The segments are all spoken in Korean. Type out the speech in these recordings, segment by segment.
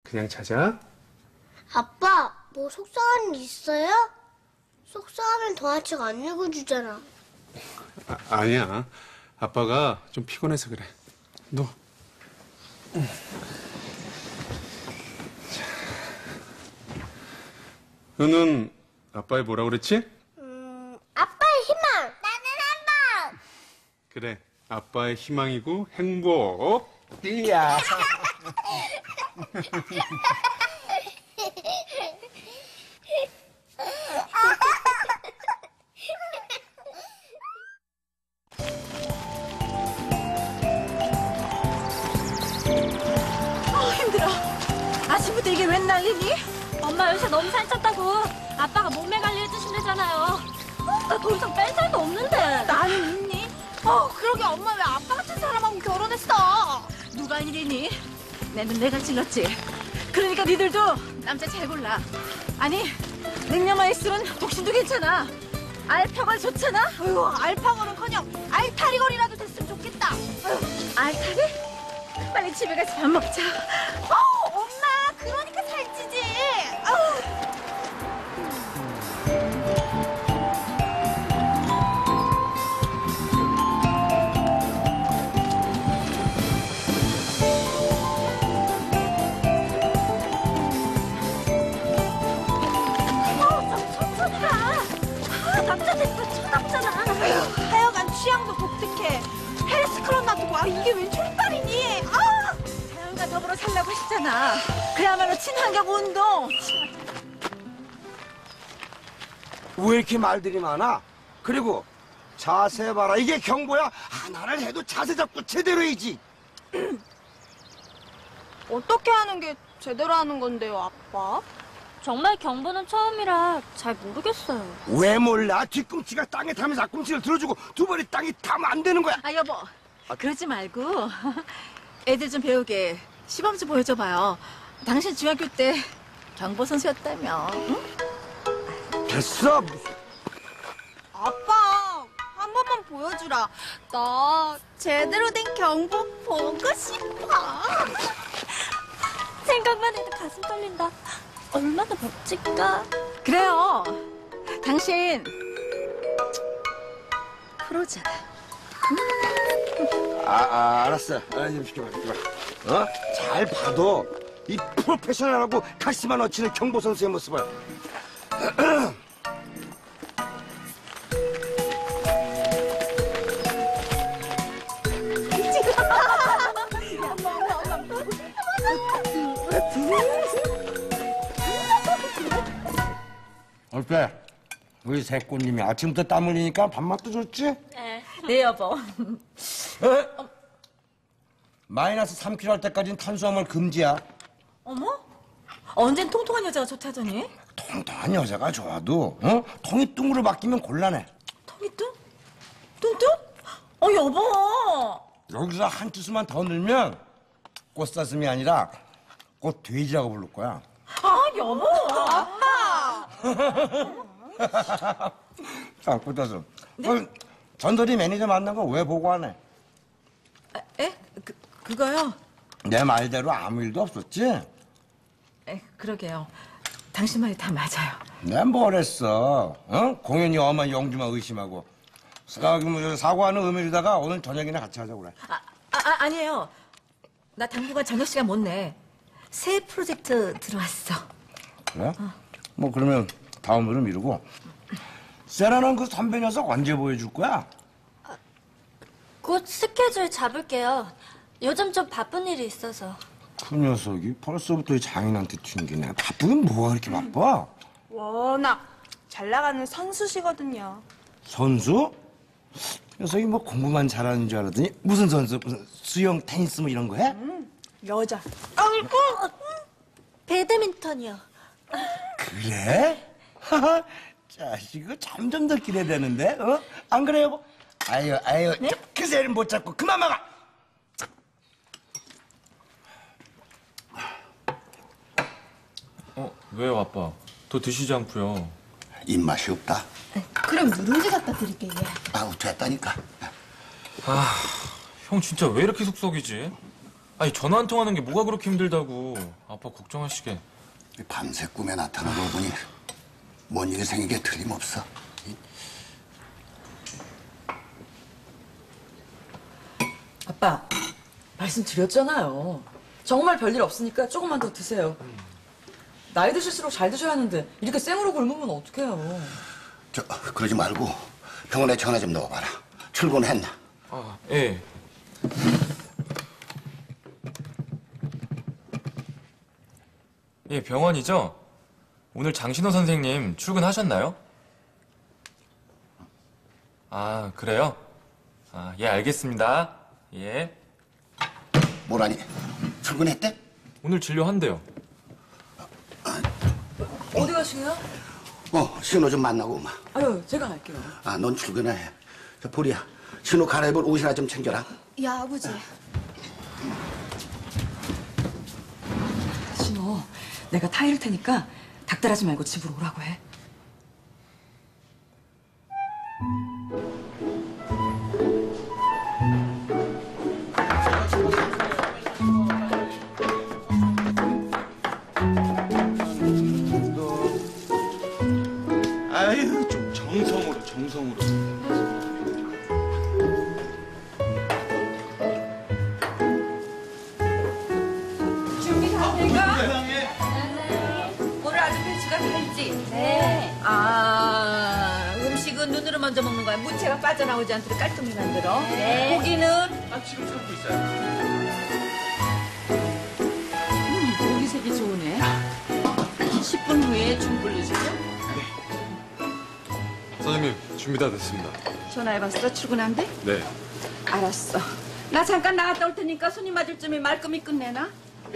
그냥 자자. 아빠, 뭐 속상한 일 있어요? 속상하면 동화책 안 읽어주잖아. 아니야. 아빠가 좀 피곤해서 그래. 너. 너는 아빠의 뭐라 그랬지? 아빠의 희망. 나는 행복. 그래. 아빠의 희망이고 행복. 띠야. 힘들어. 아침부터 이게 웬 난리니? 엄마 요새 너무 살쪘다고 아빠가 몸매 관리 해주신대잖아요. 나 더 이상 뺄 살도 없는데. 나는 있니? 그러게 엄마 왜 아빠 같은 사람하고 결혼했어? 누가 이리니? 내 눈 내가 찔렀지. 그러니까 니들도 남자 잘 골라. 아니, 능력마이스는 독신도 괜찮아. 알파걸 좋잖아? 어휴, 알파걸은커녕 알타리걸이라도 됐으면 좋겠다. 알타리? 빨리 집에 가서 밥 먹자. 엄마, 그러니까 살찌지. 남자 됐어 쳐다보잖아. 하여간 취향도 독특해. 헬스클럽 놔두고 이게 웬 초록발이니? 자연과 더불어 살라고 하시잖아. 그야말로 친환경 운동. 왜 이렇게 말들이 많아? 그리고 자세 봐라. 이게 경보야? 하나를 해도 자세 잡고 제대로 해야지. 어떻게 하는 게 제대로 하는 건데요, 아빠? 정말 경보는 처음이라 잘 모르겠어요. 왜 몰라? 뒤꿈치가 땅에 닿으면서 앞꿈치를 들어주고 두 발이 땅에 닿으면 안 되는 거야. 여보, 그러지 말고 애들 좀 배우게 시범 좀 보여줘봐요. 당신 중학교 때 경보 선수였다며. 응? 됐어. 아빠, 한 번만 보여주라. 나 제대로 된 경보 보고 싶어. 생각만 해도 가슴 떨린다. 얼마나 멋질까? 그래요. 당신 프로잖아. 알았어. 좀 시켜봐. 잘 봐도 이 프로페셔널하고 카리스마 넘치는 경보 선수의 모습을. 어때? 우리 새꼬님이 아침부터 땀 흘리니까 밥맛도 좋지? 네, 여보. 마이너스 3kg 할 때까지는 탄수화물 금지야. 어머? 언젠 통통한 여자가 좋다더니? 통통한 여자가 좋아도 통이 뚱으로 바뀌면 곤란해. 통이 뚱? 뚱뚱? 여보. 여기서 한 투수만 더 늘면 꽃사슴이 아니라 꽃돼지라고 부를 거야. 여보. 자, 꽃사슴. 전설이 매니저 만난 거 왜 보고 안 해? 그거요? 내 말대로 아무 일도 없었지? 그러게요. 당신 말이 다 맞아요. 내가 뭘 했어? 공연이 엄한 영주만 의심하고. 사과하는 의미로다가 오늘 저녁이나 같이 하자고 그래. 아니에요. 나 당분간 저녁 시간 못 내. 새 프로젝트 들어왔어. 그래? 뭐 그러면 다음으로 미루고. 세라는 그 선배 녀석 언제 보여줄 거야? 곧 스케줄 잡을게요. 요즘 좀 바쁜 일이 있어서. 그 녀석이 벌써부터 이 장인한테 튕기네. 바쁘긴 뭐가 그렇게 바빠? 워낙 잘 나가는 선수시거든요. 선수? 녀석이 뭐 공부만 잘하는 줄 알았더니 무슨 선수? 무슨 수영, 테니스 뭐 이런 거 해? 여자. 배드민턴이요. 그래? 하하, 자식이 점점 더 기대되는데? 안 그래 여보? 아유, 네? 그새를 못 잡고 그만 막아! 왜요, 아빠? 더 드시지 않고요. 입맛이 없다. 그럼 누룽지 갖다 드릴게요. 아우, 됐다니까. 형 진짜 왜 이렇게 속썩이지? 아니 전화 한 통하는 게 뭐가 그렇게 힘들다고. 아빠 걱정하시게. 밤새 꿈에 나타난 걸 보니 뭔 일이 생긴 게 틀림없어. 아빠, 말씀드렸잖아요. 정말 별일 없으니까 조금만 더 드세요. 나이 드실수록 잘 드셔야 하는데 이렇게 생으로 굶으면 어떡해요. 그러지 말고 병원에 전화 좀 넣어봐라. 출근했나? 아, 예. 예, 병원이죠? 오늘 장신호 선생님 출근하셨나요? 아, 그래요? 아, 예, 알겠습니다. 예. 뭐라니? 출근했대? 오늘 진료한대요. 어디 가시게요? 신호 좀 만나고 오마. 아유, 제가 갈게요. 넌 출근해. 보리야, 신호 갈아입을 옷이나 좀 챙겨라. 야, 아버지. 신호, 내가 타이를 테니까 닥달하지 말고 집으로 오라고 해. 아유, 좀 정성으로. 준비 다 될까? 오늘 아주 배추가 달지? 네. 아, 음식은 눈으로 먼저 먹는 거야. 무채가 빠져나오지 않도록 깔끔히 만들어. 네. 고기는? 지금 찾고 있어요. 고기 색이 좋으네. 10분 후에 중 불리시죠? 사장님, 준비 다 됐습니다. 전화해봤어? 출근한대? 네. 알았어. 나 잠깐 나갔다 올 테니까 손님 맞을 쯤에 말끔히 끝내나?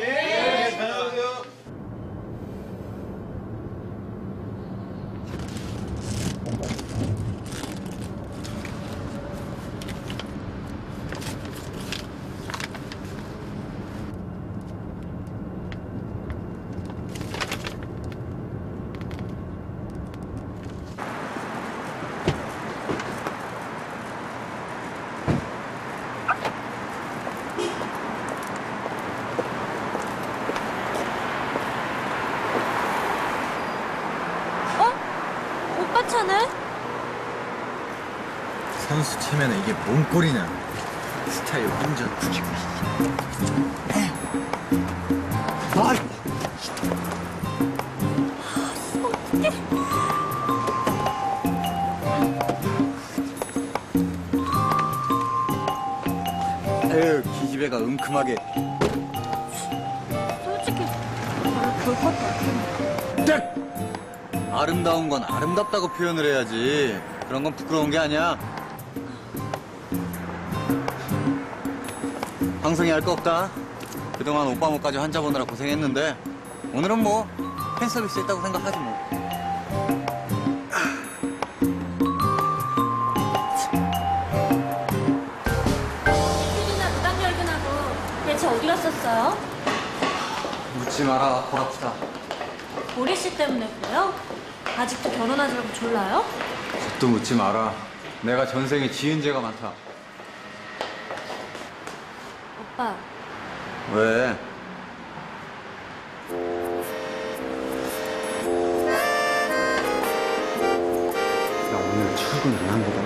오빠 차는? 선수 치면 이게 뭔 꼴이냐. 스타일 완전 굳히고. 에휴, 기집애가 은큼하게. 솔직히 아름다운 건 아름답다고 표현을 해야지. 그런 건 부끄러운 게 아니야. 방송이 할 거 없다. 그동안 오빠 목까지 환자 보느라 고생했는데 오늘은 뭐 팬서비스 했다고 생각하지 뭐. 휴지나 무당 열근하고 대체 어디 갔었어요? 묻지 마라. 볼 아프다. 보리 씨 때문에 그래요? 아직도 결혼하지 말고 졸라요? 또 묻지 마라. 내가 전생에 지은 죄가 많다. 오빠, 왜? 나 오늘 출근 안 한 거 봐.